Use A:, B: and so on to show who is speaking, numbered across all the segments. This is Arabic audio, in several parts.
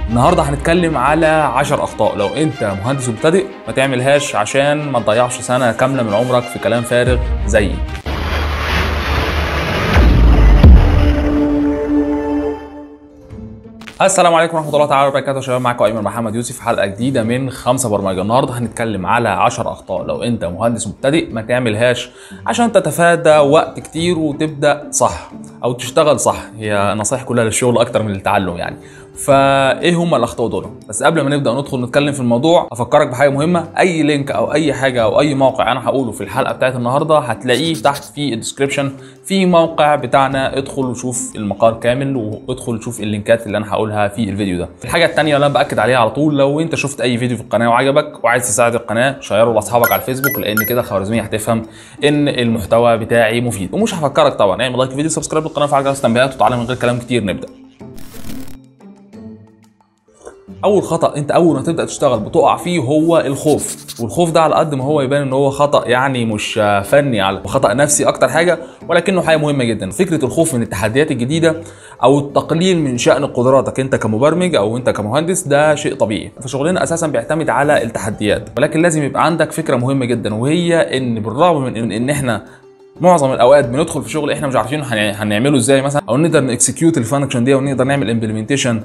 A: النهارده هنتكلم على 10 اخطاء لو انت مهندس مبتدئ ما تعملهاش عشان ما تضيعش سنه كامله من عمرك في كلام فارغ زيي. السلام عليكم ورحمه الله تعالى وبركاته يا شباب، معاكم ايمن محمد يوسف في حلقه جديده من 5 برمجه. النهارده هنتكلم على 10 اخطاء لو انت مهندس مبتدئ ما تعملهاش عشان تتفادى وقت كتير وتبدا صح او تشتغل صح. هي نصايح كلها للشغل اكتر من التعلم يعني. فايه هم الاخطاء دول؟ بس قبل ما نبدا ندخل نتكلم في الموضوع افكرك بحاجه مهمه. اي لينك او اي حاجه او اي موقع انا هقوله في الحلقه بتاعت النهارده هتلاقيه تحت في الديسكربشن في موقع بتاعنا. ادخل وشوف المقال كامل وادخل شوف اللينكات اللي انا هقولها في الفيديو ده. الحاجه الثانيه اللي انا باكد عليها على طول، لو انت شفت اي فيديو في القناه وعجبك وعايز تساعد القناه شيره لاصحابك على الفيسبوك، لان كده الخوارزميه هتفهم ان المحتوى بتاعي مفيد. ومش هفكرك طبعا اعمل لايك فيديو، سبسكرايب للقناه، وفعل جرس التنبيهات، وتعالى من غير كلام كتير نبدا. اول خطا انت اول ما تبدا تشتغل بتقع فيه هو الخوف. والخوف ده على قد ما هو يبان ان هو خطا يعني مش فني، على خطا نفسي اكتر حاجه، ولكنه حاجه مهمه جدا. فكره الخوف من التحديات الجديده او التقليل من شأن قدراتك انت كمبرمج او انت كمهندس ده شيء طبيعي. فشغلنا اساسا بيعتمد على التحديات، ولكن لازم يبقى عندك فكره مهمه جدا، وهي ان بالرغم من ان احنا معظم الاوقات بندخل في شغل احنا مش عارفين هنعمله ازاي مثلا، او نقدر نكسكيوت الفانكشن دي، او نقدر نعمل امبلمنتيشن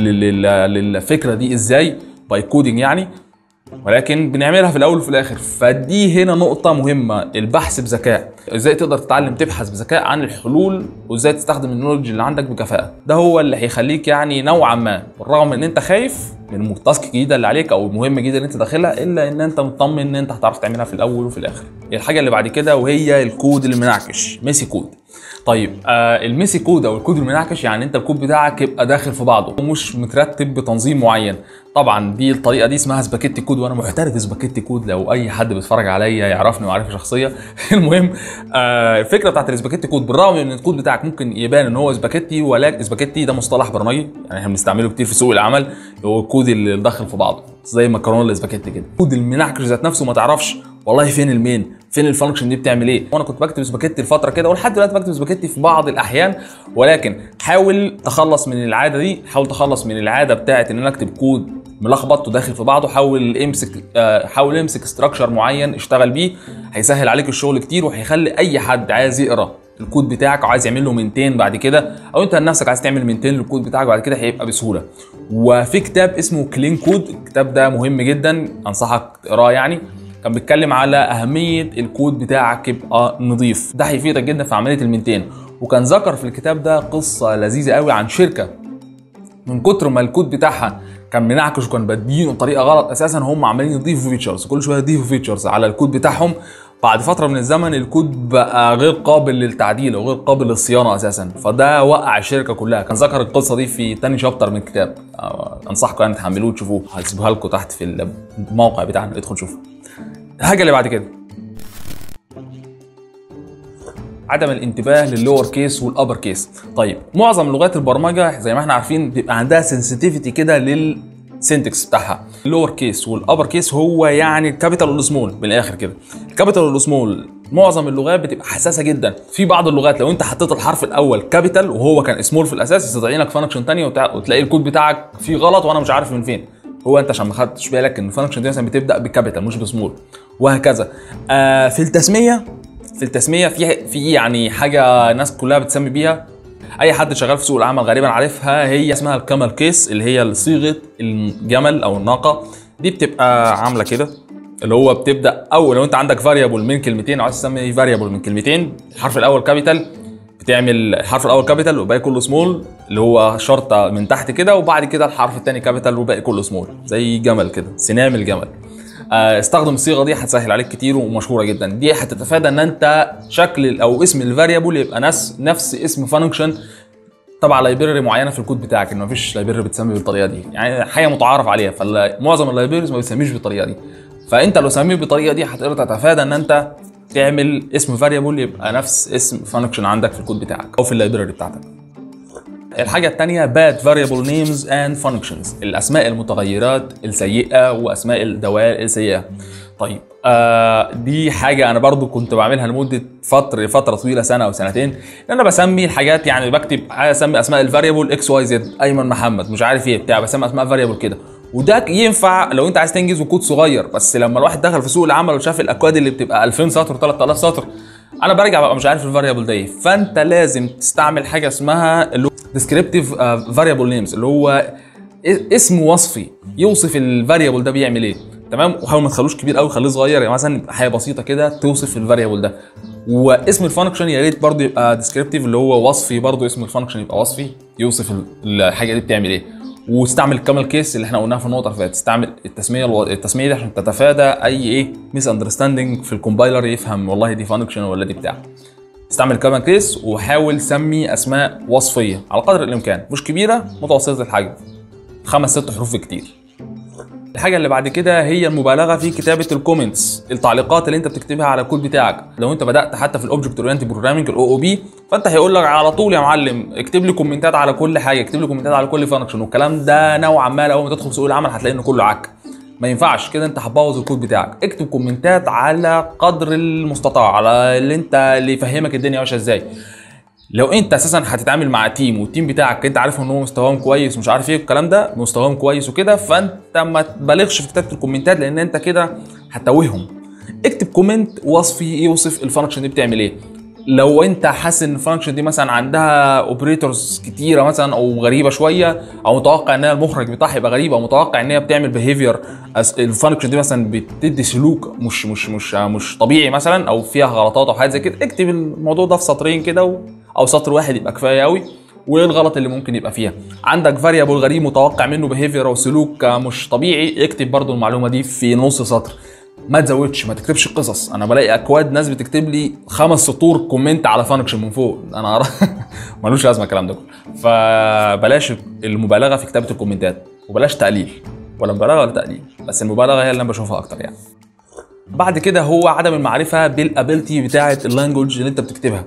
A: للفكره دي ازاي باي كودنج يعني، ولكن بنعملها في الاول وفي الاخر. فدي هنا نقطه مهمه، البحث بذكاء. ازاي تقدر تتعلم تبحث بذكاء عن الحلول، وازاي تستخدم النولج اللي عندك بكفاءه. ده هو اللي هيخليك يعني نوعا ما بالرغم ان انت خايف من التاسك الجديده اللي عليك او المهمه الجديده اللي انت داخلها، الا ان انت مطمن ان انت هتعرف تعملها في الاول وفي الاخر. الحاجه اللي بعد كده وهي الكود المنعكش، ميسي كود. طيب الميسي كود او الكود المنعكش يعني انت الكود بتاعك يبقى داخل في بعضه ومش مترتب بتنظيم معين. طبعا دي الطريقه دي اسمها سباكيتي كود، وانا محترف سباكيتي كود لو اي حد بيتفرج عليا يعرفني معرفه شخصيه. المهم الفكره بتاعت السباكيتي كود، بالرغم ان الكود بتاعك ممكن يبان ان هو سباكيتي، ولكن سباكيتي ده مصطلح برمجي يعني احنا بنستعمله كتير في سوق العمل، هو الكود اللي داخل في بعضه زي المكرونه السباكيتي كده. الكود المنعكش ذات نفسه ما تعرفش والله فين المين، فين الفانكشن دي بتعمل ايه. وانا كنت بكتب سباكيتي الفتره كده، ولحد دلوقتي بكتب سباكيتي في بعض الاحيان، ولكن حاول تخلص من العاده دي. حاول تخلص من العاده بتاعت ان انا اكتب كود ملخبط وداخل في بعضه. حاول امسك ستراكشر معين اشتغل بيه، هيسهل عليك الشغل كتير، وهيخلي اي حد عايز يقرا الكود بتاعك وعايز يعمل له مينتين بعد كده، او انت نفسك عايز تعمل مينتين للكود بتاعك بعد كده، هيبقى بسهوله. وفي كتاب اسمه كلين كود، الكتاب ده مهم جدا انصحك تقراه يعني. كان بيتكلم على اهميه الكود بتاعك يبقى نظيف، ده هيفيدك جدا في عمليه المينتين. وكان ذكر في الكتاب ده قصه لذيذه قوي عن شركه من كتر ما الكود بتاعها كان منعكش وكان بادينه بطريقه غلط، اساسا هم عمالين يضيفوا فيتشرز، كل شويه يضيفوا فيتشرز على الكود بتاعهم. بعد فتره من الزمن الكود بقى غير قابل للتعديل او غير قابل للصيانه اساسا، فده وقع الشركه كلها. كان ذكر القصه دي في تاني شابتر من الكتاب، انصحكم ان تحملوه تشوفوه، هسيبها لكم تحت في الموقع بتاعنا، ادخل شوفوا. الحاجه اللي بعد كده عدم الانتباه لللور كيس والابر كيس. طيب معظم لغات البرمجه زي ما احنا عارفين بيبقى عندها سنسيتيفيتي كده للسنتكس بتاعها. اللور كيس والابر كيس هو يعني الكابيتال والسمول من الاخر كده. الكابيتال والسمول معظم اللغات بتبقى حساسه جدا. في بعض اللغات لو انت حطيت الحرف الاول كابيتال وهو كان سمول في الاساس يستدعي لك فانكشن ثانيه وتلاقي الكود بتاعك فيه غلط وانا مش عارف من فين. هو انت عشان ما خدتش بالك ان الفانكشن دي مثلا بتبدا بكابيتال مش بسمول، وهكذا. في التسميه في يعني حاجه الناس كلها بتسمي بيها، اي حد شغال في سوق العمل غالبا عارفها، هي اسمها الكامل كيس، اللي هي صيغه الجمل او الناقه. دي بتبقى عامله كده، اللي هو بتبدا، او لو انت عندك فاريبل من كلمتين عايز تسمي فاريبل من كلمتين، الحرف الاول كابيتال، بتعمل الحرف الاول كابيتال والباقي كله سمول، اللي هو شرطه من تحت كده، وبعد كده الحرف الثاني كابيتال والباقي كله سمول، زي جمل كده، سنام الجمل. استخدم الصيغه دي هتسهل عليك كتير ومشهوره جدا. دي هتتفادى ان انت شكل او اسم الفاريبل يبقى نفس اسم فانكشن تبع لايبراري معينه في الكود بتاعك، ان مفيش لايبراري بتسمي بالطريقه دي، يعني حاجه متعارف عليها. فمعظم اللايبراريز ما بتسميش بالطريقه دي، فانت لو سميه بالطريقه دي هتقدر تتفادى ان انت تعمل اسم فاريبل يبقى نفس اسم فانكشن عندك في الكود بتاعك او في اللايبراري بتاعتك. الحاجة الثانية bad variable names and functions، الأسماء المتغيرات السيئة وأسماء الدوال السيئة. طيب دي حاجه انا برضو كنت بعملها لمده فتره طويله، سنه او سنتين، ان انا بسمي الحاجات، يعني بكتب اسمي اسماء الفاريبل اكس واي زد، ايمن محمد مش عارف ايه بتاع، بسمي اسماء فاريبل كده. وده ينفع لو انت عايز تنجز وكود صغير، بس لما الواحد دخل في سوق العمل وشاف الاكواد اللي بتبقى 2000 سطر 3000 سطر، انا برجع ببقى مش عارف الفاريبل ده ايه. فانت لازم تستعمل حاجه اسمها اللي هو ديسكريبتيف فاريبل نيمز، اللي هو اسم وصفي يوصف الفاريبل ده بيعمل ايه. تمام. وحاول ما تخلوش كبير قوي، خليه صغير، يعني مثلا حاجه بسيطه كده توصف الفاريبل ده. واسم الفانكشن يا ريت برضه يبقى ديسكريبتيف، اللي هو وصفي برضه، اسم الفانكشن يبقى وصفي يوصف الحاجه دي بتعمل ايه. واستعمل الكامل كيس اللي احنا قلناها في النقطه اللي فاتت، تستعمل التسميه دي عشان تتفادى اي ميس اندرستاندنج في الكومبايلر، يفهم والله دي فانكشن ولا دي بتاع. استعمل الكامل كيس وحاول سمي اسماء وصفيه على قدر الامكان، مش كبيره، متوسطه الحجم، 5 6 حروف كتير. الحاجه اللي بعد كده هي المبالغه في كتابه الكومنتس، التعليقات اللي انت بتكتبها على الكود بتاعك. لو انت بدات حتى في الاوبجكت اورينتد بروجرامنج الاو او بي، فانت هيقول لك على طول يا معلم اكتب لي كومنتات على كل حاجه، اكتب لي كومنتات على كل فانكشن، والكلام ده نوعا ما اول ما تدخل سوق العمل هتلاقي انه كله عك. ما ينفعش كده، انت هتبوظ الكود بتاعك. اكتب كومنتات على قدر المستطاع، على اللي يفهمك الدنيا ماشيه ازاي. لو انت اساسا هتتعامل مع تيم، والتيم بتاعك انت عارف ان هو مستواهم كويس ومش عارف ايه الكلام ده، مستواهم كويس وكده، فانت ما تبالغش في كتابه الكومنتات، لان انت كده هتوههم. اكتب كومنت وصفي يوصف الفانكشن دي بتعمل ايه. لو انت حاسس ان الفانكشن دي مثلا عندها اوبريتورز كتيره مثلا، او غريبه شويه، او متوقع ان المخرج بتاعها يبقى غريب، او متوقع ان هي بتعمل بيهيفير، الفانكشن دي مثلا بتدي سلوك مش طبيعي مثلا، او فيها غلطات او حاجه زي كده، اكتب الموضوع ده في سطرين كده، او سطر واحد يبقى كفايه قوي. وايه الغلط اللي ممكن يبقى فيها. عندك فاريبل غريب متوقع منه بيهيفير او سلوك مش طبيعي، اكتب برضو المعلومه دي في نص سطر. ما تزودش، ما تكتبش قصص. انا بلاقي اكواد ناس بتكتب لي 5 سطور كومنت على فانكشن من فوق، انا ملوش لازمه الكلام ده كله. فبلاش المبالغه في كتابه الكومنتات، وبلاش تقليل، ولا مبالغه ولا تقليل، بس المبالغه هي اللي انا بشوفها اكتر يعني. بعد كده هو عدم المعرفه بالابيلتي بتاعه اللانجوج اللي انت بتكتبها.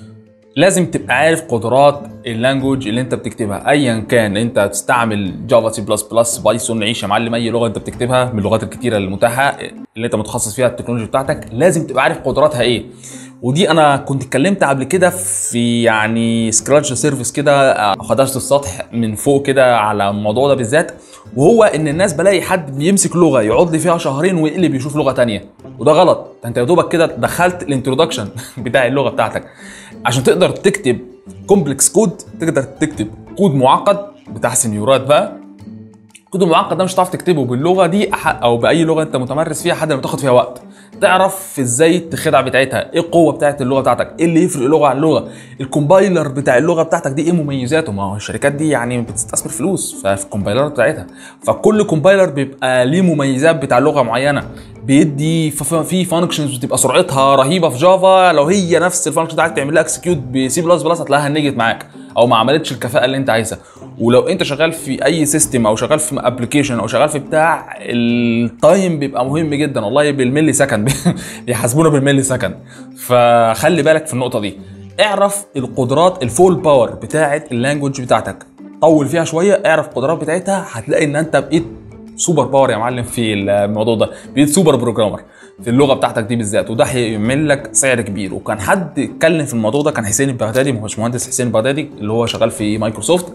A: لازم تبقى عارف قدرات اللانجوج اللي انت بتكتبها، ايا كان انت تستعمل جافا، سي بلس بلس، بايثون، عيش يا معلم، اي لغه انت بتكتبها من اللغات الكتيره المتاحه اللي انت متخصص فيها التكنولوجيا بتاعتك، لازم تبقى عارف قدراتها ايه. ودي انا كنت اتكلمت قبل كده في يعني سكراتش سيرفيس كده، خدشت السطح من فوق كده على الموضوع ده بالذات. وهو ان الناس بلاقي حد بيمسك لغه يقعد لي فيها شهرين ويقلب يشوف لغه تانية، وده غلط. انت يا دوبك كده دخلت الانترودكشن بتاع اللغه بتاعتك. عشان تقدر تكتب كومبلكس كود، تقدر تكتب كود معقد بتاع سنيورات بقى، الكود المعقد ده مش هتعرف تكتبه باللغه دي او باي لغه انت متمرس فيها لحد ما تاخد فيها وقت. تعرف ازاي الخدع بتاعتها، ايه القوه بتاعت اللغه بتاعتك، ايه اللي يفرق لغه عن لغه، الكومبايلر بتاع اللغه بتاعتك دي ايه مميزاته. ما هو الشركات دي يعني بتستثمر فلوس ففي الكومبايلرات بتاعتها، فكل كومبايلر بيبقى ليه مميزات بتاع لغه معينه. بيدي في فانكشنز بتبقى سرعتها رهيبه في جافا، لو هي نفس الفانكشن ده عايز تعمل لها اكسكيوت بسي بلس بلس هتلاقيها نجت معاك، او ما عملتش الكفاءه اللي انت عايزها. ولو انت شغال في اي سيستم، او شغال في ابلكيشن، او شغال في بتاع، التايم بيبقى مهم جدا والله، بالملي سكند بيحاسبونا بالملي سكند. فخلي بالك في النقطه دي. اعرف القدرات الفول باور بتاعه اللانجوج بتاعتك، طول فيها شويه، اعرف القدرات بتاعتها، هتلاقي ان انت بقيت سوبر باور يا معلم في الموضوع ده، بقيت سوبر بروجرامر في اللغه بتاعتك دي بالذات، وده هيعمل لك سعر كبير. وكان حد اتكلم في الموضوع ده، كان حسين البغدادي، مش مهندس حسين البغدادي اللي هو شغال في مايكروسوفت،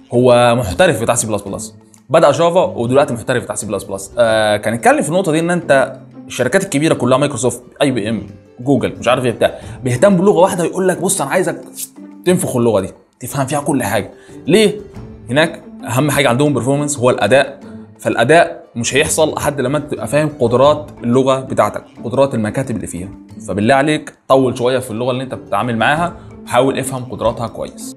A: هو محترف بتاع سي بلس بلس، بدا جافا ودلوقتي محترف بتاع سي بلس بلس. كان اتكلم في النقطه دي ان انت الشركات الكبيره كلها، مايكروسوفت، اي بي ام، جوجل، مش عارف ايه بتاع، بيهتم بلغه واحده ويقول لك بص انا عايزك تنفخ اللغه دي، تفهم فيها كل حاجه. ليه؟ هناك اهم حاجه عندهم برفورمانس، هو الاداء. فالاداء مش هيحصل لحد لما انت تبقى فاهم قدرات اللغه بتاعتك، قدرات المكاتب اللي فيها. فبالله عليك طول شويه في اللغه اللي انت بتتعامل معاها، وحاول افهم قدراتها كويس.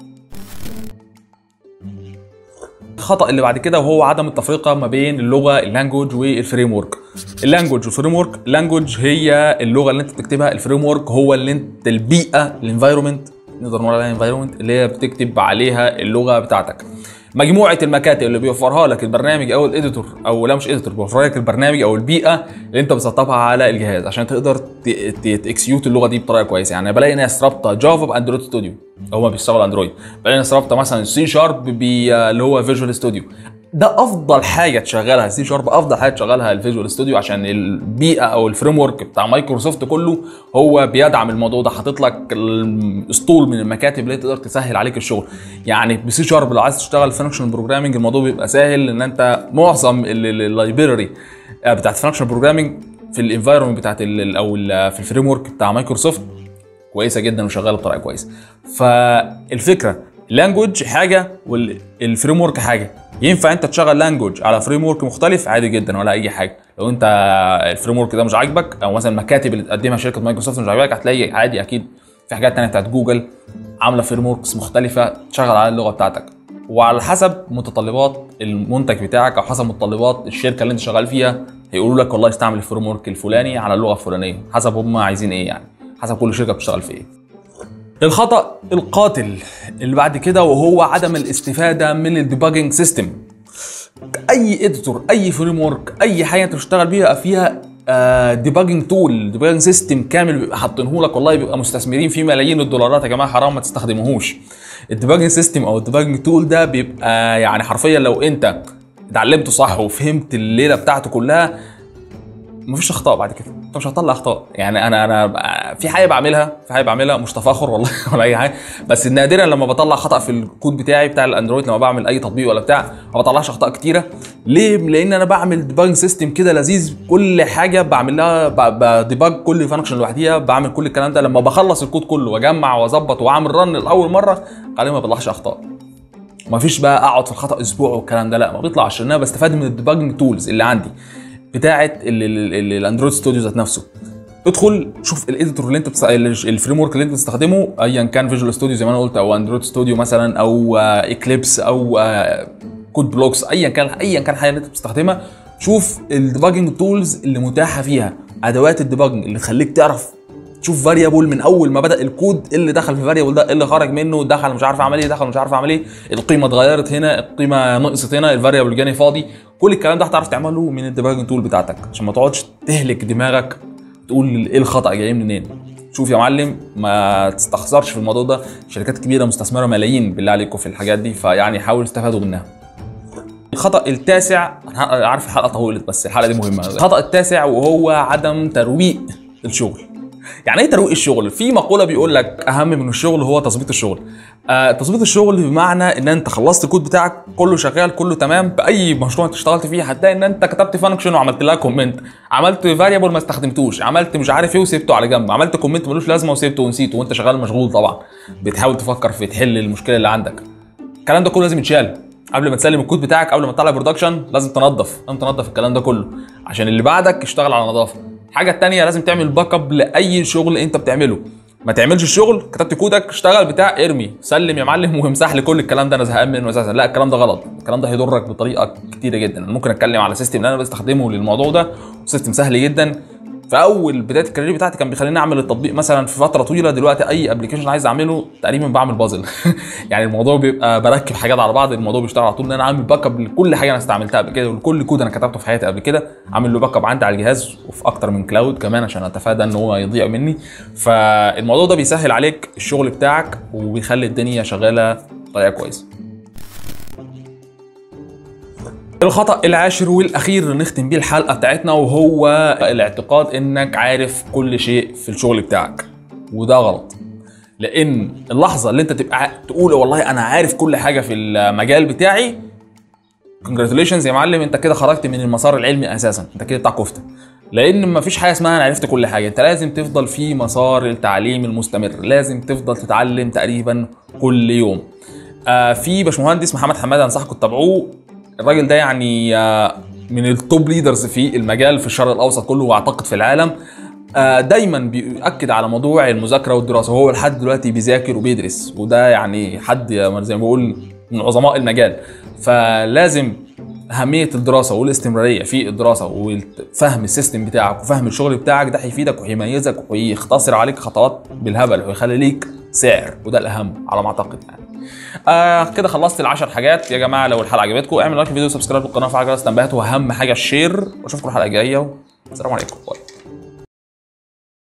A: الخطأ اللي بعد كده وهو عدم التفرقه ما بين اللغه، اللانجوج والفريم ورك. اللانجوج والفريم ورك، اللانجوج هي اللغه اللي انت بتكتبها، الفريم ورك هو اللي انت البيئه، الانفايرمنت، نقدر نقول عليها انفايرمنت، اللي هي بتكتب عليها اللغه بتاعتك. مجموعه المكاتب اللي بيوفرها لك البرنامج او الاديتور، او لا مش اديتور، بيوفر لك البرنامج او البيئه اللي انت بتسطبها على الجهاز عشان تقدر تكسيوت اللغه دي بطريقه كويسه. يعني بلاقي ناس رابطه جافا باندرويد ستوديو، هما بيشتغلوا اندرويد، بلاقي ناس رابطه مثلا سي شارب اللي هو فيجوال ستوديو. ده افضل حاجه تشغلها سي شارب، افضل حاجه تشغلها الفيجوال ستوديو، عشان البيئه او الفريم ورك بتاع مايكروسوفت كله هو بيدعم الموضوع ده. حاطط لك الاسطول من المكاتب اللي تقدر تسهل عليك الشغل. يعني بسي شارب لو عايز تشتغل فانكشن بروجرامنج الموضوع بيبقى سهل، ان انت معظم اللايبراري بتاعت فانكشن بروجرامنج في الانفايرمنت بتاعت في الفريم ورك بتاع مايكروسوفت كويسه جدا وشغاله بطريقه كويسه. فالفكره اللانجوج حاجه والفريم ورك حاجه. ينفع انت تشغل لانجوج على فريم ورك مختلف عادي جدا ولا اي حاجه. لو انت الفريم ورك ده مش عاجبك، او مثلا المكاتب اللي تقدمها شركه مايكروسوفت مش عاجباك، هتلاقي عادي اكيد في حاجات ثانيه بتاعت جوجل عامله فريم وركس مختلفه تشغل على اللغه بتاعتك، وعلى حسب متطلبات المنتج بتاعك او حسب متطلبات الشركه اللي انت شغال فيها هيقولوا لك والله استعمل الفريم ورك الفلاني على اللغه الفلانيه، حسب هم عايزين ايه، يعني حسب كل شركه بتشتغل في ايه. الخطأ القاتل اللي بعد كده وهو عدم الاستفادة من الديباجنج سيستم. اي اديتور، اي فريم ورك، اي حاجه انت بتشتغل بيها فيها ديباجنج تول، ديباجنج سيستم كامل بيبقى حاطينه لك، والله بيبقى مستثمرين فيه ملايين الدولارات يا جماعه، حرام ما تستخدموهوش. الديباجنج سيستم او الديباجنج تول ده بيبقى يعني حرفيا لو انت اتعلمته صح وفهمت الليله بتاعته كلها مفيش اخطاء بعد كده، انت مش هتطلع اخطاء. يعني انا في حاجه بعملها مش تفاخر والله ولا اي حاجه، بس نادرا لما بطلع خطا في الكود بتاعي بتاع الاندرويد، لما بعمل اي تطبيق ولا بتاع ما بطلعش اخطاء كتيره. ليه؟ لان انا بعمل ديباج سيستم كده لذيذ، كل حاجه بعمل لها بديباج كل فانكشن لوحديها، بعمل كل الكلام ده. لما بخلص الكود كله واجمع واظبط واعمل رن لاول مره غالبا ما بطلعش اخطاء. مفيش بقى اقعد في الخطا اسبوع والكلام ده، لا ما بيطلعش، لان انا بستفاد من الديباجنج تولز اللي عندي بتاعه الاندرويد ستوديو ذات نفسه. ادخل شوف الايديتور اللي انت الفريم ورك اللي انت بتستخدمه، ايا كان فيجوال ستوديو زي ما انا قلت، او اندرويد ستوديو مثلا، او اكليبس، او كود بلوكس، ايا كان حاجه اللي انت بتستخدمها. شوف الديباجنج تولز اللي متاحه فيها، ادوات الديباجنج اللي تخليك تعرف تشوف فاريبل من اول ما بدا الكود، اللي دخل في فاريبل ده، اللي خرج منه، دخل مش عارف اعمل ايه، دخل مش عارف اعمل ايه، القيمه اتغيرت هنا، القيمه نقصت هنا، الفاريبل جاني فاضي. كل الكلام ده هتعرف تعمله من الديباجنج تول بتاعتك، عشان ما تقعدش تهلك دماغك تقول ايه الخطا جاي منين. شوف يا معلم، ما تستخسرش في الموضوع ده، شركات كبيره مستثمره ملايين بالله عليكم في الحاجات دي، فيعني حاولوا تستفادوا منها. الخطأ التاسع، انا عارف الحلقه طولت بس الحلقه دي مهمه. الخطأ التاسع وهو عدم ترويق الشغل. يعني ايه ترويق الشغل؟ في مقوله بيقول لك اهم من الشغل هو تظبيط الشغل. تظبيط الشغل بمعنى ان انت خلصت الكود بتاعك كله شغال كله تمام، باي مشروع انت اشتغلت فيه هتلاقي ان انت كتبت فانكشن وعملت لها كومنت، عملت فاريبل ما استخدمتوش، عملت مش عارف ايه وسيبته على جنب، عملت كومنت ملوش لازمه وسيبته ونسيته، وانت شغال مشغول طبعا بتحاول تفكر في تحل المشكله اللي عندك. الكلام ده كله لازم يتشال قبل ما تسلم الكود بتاعك، قبل ما تطلع برودكشن لازم تنظف الكلام ده كله عشان اللي بعدك يشتغل على نظافه. الحاجه الثانيه لازم تعمل باك اب لاي شغل انت بتعمله. ما تعملش الشغل كتبت كودك اشتغل بتاع ارمي سلم يا معلم وامسح لي كل الكلام ده انا زهقان منه اساسا. لا، الكلام ده غلط، الكلام ده هيضرك بطريقه كتيره جدا. انا ممكن اتكلم على سيستم اللي انا بستخدمه للموضوع ده، سيستم سهل جدا. في اول بدايه الكارير بتاعتي كان بيخليني اعمل التطبيق مثلا في فتره طويله، دلوقتي اي ابلكيشن عايز اعمله تقريبا بعمل بازل يعني الموضوع بيبقى بركب حاجات على بعض، الموضوع بيشتغل على طول ان انا عامل باك اب لكل حاجه انا استعملتها قبل كده، ولكل كود انا كتبته في حياتي قبل كده عامل له باك اب عندي على الجهاز وفي اكتر من كلاود كمان عشان اتفادى ان هو يضيع مني. فالموضوع ده بيسهل عليك الشغل بتاعك وبيخلي الدنيا شغاله بطريقه كويسه. الخطأ العاشر والأخير نختم بيه الحلقة بتاعتنا وهو الاعتقاد إنك عارف كل شيء في الشغل بتاعك، وده غلط. لأن اللحظة اللي أنت تبقى تقول والله أنا عارف كل حاجة في المجال بتاعي، congratulations يا معلم، أنت كده خرجت من المسار العلمي أساسا، أنت كده بتاع كفتة. لأن مفيش حاجة اسمها أنا عرفت كل حاجة، أنت لازم تفضل في مسار التعليم المستمر، لازم تفضل تتعلم تقريبا كل يوم. في باشمهندس محمد حماده أنصحكم تتابعوه، الراجل ده يعني من التوب ليدرز في المجال في الشرق الاوسط كله واعتقد في العالم. دايما بيؤكد على موضوع المذاكره والدراسه، وهو لحد دلوقتي بيذاكر وبيدرس، وده يعني حد زي ما بقول من عظماء المجال. فلازم اهميه الدراسه والاستمراريه في الدراسه وفهم السيستم بتاعك وفهم الشغل بتاعك، ده هيفيدك وهيميزك وهيختصر عليك خطوات بالهبل ويخلي ليك سعر، وده الاهم على ما اعتقد يعني. كده خلصت ال10 حاجات يا جماعه. لو الحلقه عجبتكم اعملوا لايك للفيديو وسبسكرايب للقناه وفعل الجرس تنبيهات واهم حاجه الشير، واشوفكم الحلقه الجايه والسلام عليكم. باي.